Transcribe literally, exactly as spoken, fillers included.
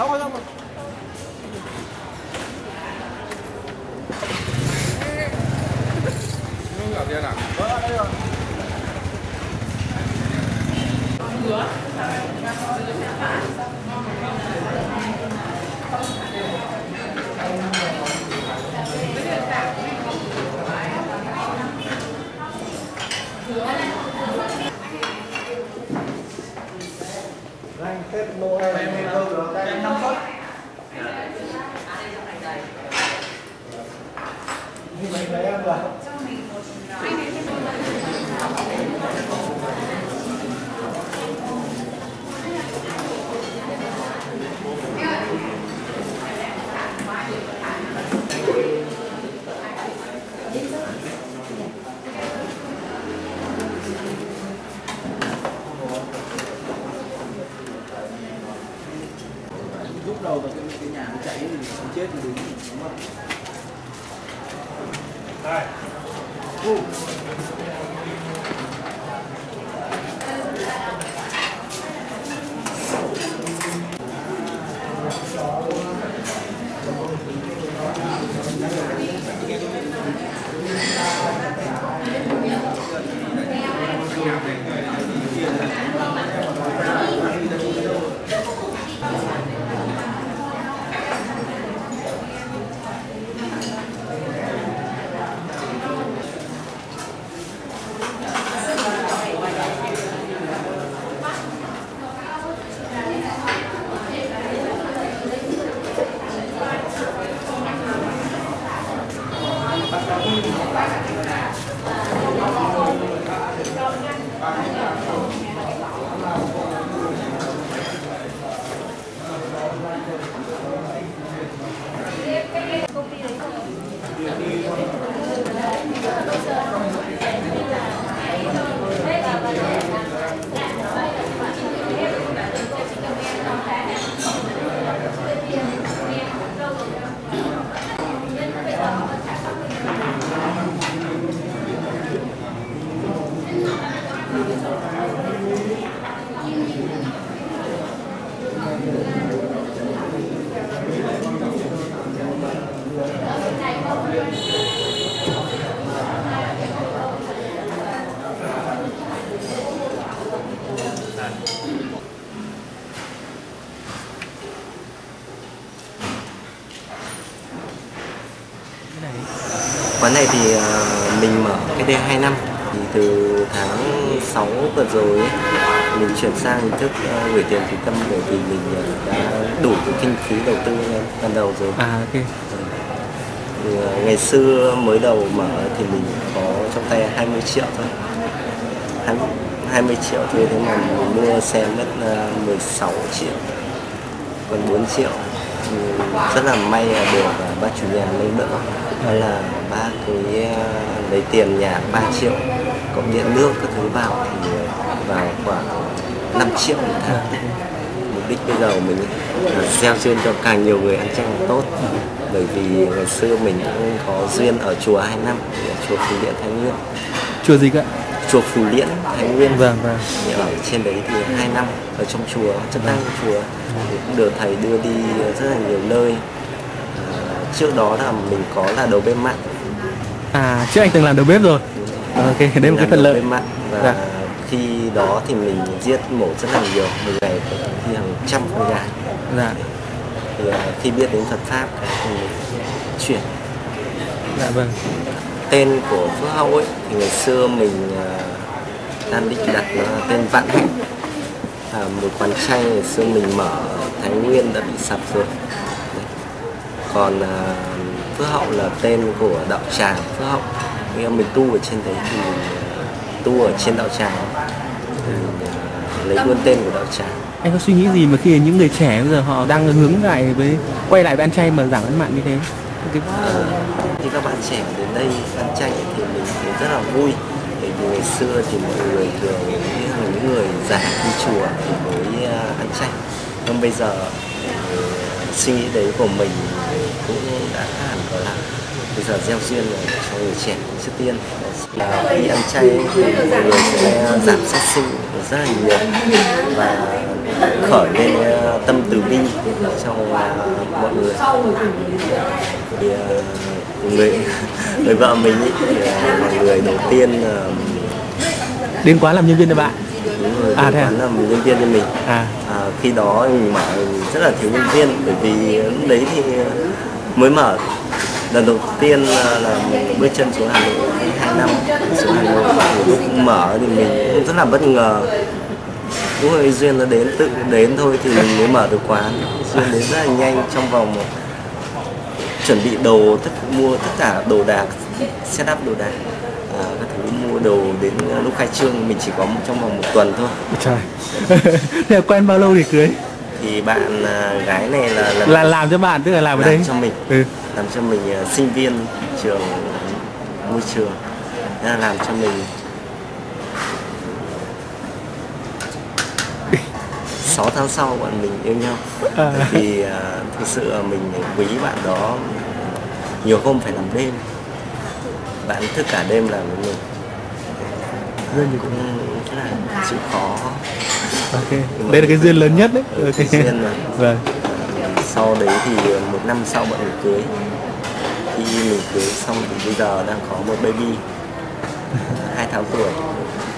Ở tiền à? Vâng, đây rồi. Anh Tết Noel em đâu rồi đây năm phút. Mình lấy em rồi. Lúc đầu vào cái, cái nhà nó cháy thì không chết thì đúng không? Đây. Uh. Quán này thì uh, mình mở cái đây hai năm, thì từ tháng sáu vừa rồi ấy, mình chuyển sang hình thức uh, gửi tiền tùy tâm, bởi vì mình uh, đã đủ cái kinh phí đầu tư ban đầu rồi. À ok. Thì, uh, ngày xưa mới đầu mở thì mình có trong tay hai mươi triệu thôi, hai mươi triệu thôi, thế mà mình mua xe mất uh, mười sáu triệu, còn bốn triệu. Thì rất là may là được uh, bác chủ nhà lấy đỡ, đó là bác cái uh, lấy tiền nhà ba triệu cộng điện nước các thứ vào thì vào khoảng năm triệu một tháng. Mục đích bây giờ mình là gieo duyên cho càng nhiều người ăn chay càng tốt, bởi vì ngày xưa mình cũng có duyên ở chùa hai năm, ở chùa Phù Liễn Thái Nguyên. Chùa gì cơ? Chùa Phù Liễn Thái Nguyên. Vâng vâng. Thì ở trên đấy thì hai năm ở trong chùa, chất năng chùa thì cũng được thầy đưa đi rất là nhiều nơi. À, trước đó là mình có là đầu bếp mặn. À, trước anh từng làm đầu bếp rồi. Ok, đấy là một cái phần lợi. Mặn. Và dạ. Khi đó thì mình giết mổ rất là nhiều, một ngày khi hàng trăm con gà. Dạ. Thì uh, khi biết đến Phật pháp thì mình chuyển. Dạ vâng. Tên của Phước Hậu ấy thì ngày xưa mình uh, đang định đặt nó là tên Vạn Hạnh. À, một quán chay ngày xưa mình mở Thái Nguyên đã bị sập rồi. Còn uh, Phước Hậu là tên của đạo tràng Phước Hậu. Khi mình tu ở trên đấy thì mình tu ở trên đạo tràng thì uh, lấy luôn tên của đạo tràng. Anh có suy nghĩ gì mà khi những người trẻ bây giờ họ đang hướng lại với quay lại với ăn chay mà giảm ăn mặn như thế? Uh, khi các bạn trẻ đến đây ăn chay thì mình thấy rất là vui, bởi vì ngày xưa thì mọi người thường nghĩ là những người già đi chùa thì mới uh, ăn chay, nhưng bây giờ uh, suy nghĩ đấy của mình cũng đã hẳn gọi là bây giờ gieo duyên cho người trẻ trước tiên là khi ăn chay thì mọi người sẽ giảm sát sinh rất là nhiều, và khởi lên uh, tâm từ bi trong uh, mọi người. Thì, uh, người người vợ mình ý, thì, uh, là người đầu tiên uh, Đến quán làm nhân viên cho bạn? đúng rồi, À, thế à? quán làm nhân viên cho mình. À. À, khi đó mình mở rất là thiếu nhân viên, bởi vì lúc đấy thì mới mở lần đầu tiên là bước chân xuống Hà Nội hai năm xuống Hà Nội. Lúc mở thì mình cũng rất là bất ngờ. Đúng rồi, duyên nó đến tự đến thôi thì mình mới mở được quán. Duyên đến rất là nhanh, trong vòng một chuẩn bị đồ, tất mua tất cả đồ đạc, setup đồ đạc, à, các thứ mua đồ đến lúc khai trương mình chỉ có trong vòng một tuần thôi. Trời. Thế là quen bao lâu thì cưới? Thì bạn à, gái này là lần Là làm cho bạn, tức là làm ở làm đây cho mình, ừ. làm cho mình uh, sinh viên trường môi trường, thế là làm cho mình sáu tháng sau bọn mình yêu nhau. À. Thì uh, thực sự là mình quý bạn đó, nhiều hôm phải làm đêm, bạn thức cả đêm làm với mình. Duyên gì Cũng rất là chịu khó. Ok, đây là cái duyên lớn nhất đấy. Ok. Cái duyên mà. Vâng. Sau đấy thì một năm sau bọn mình cưới. Khi mình cưới xong thì bây giờ đang có một baby hai tháng tuổi.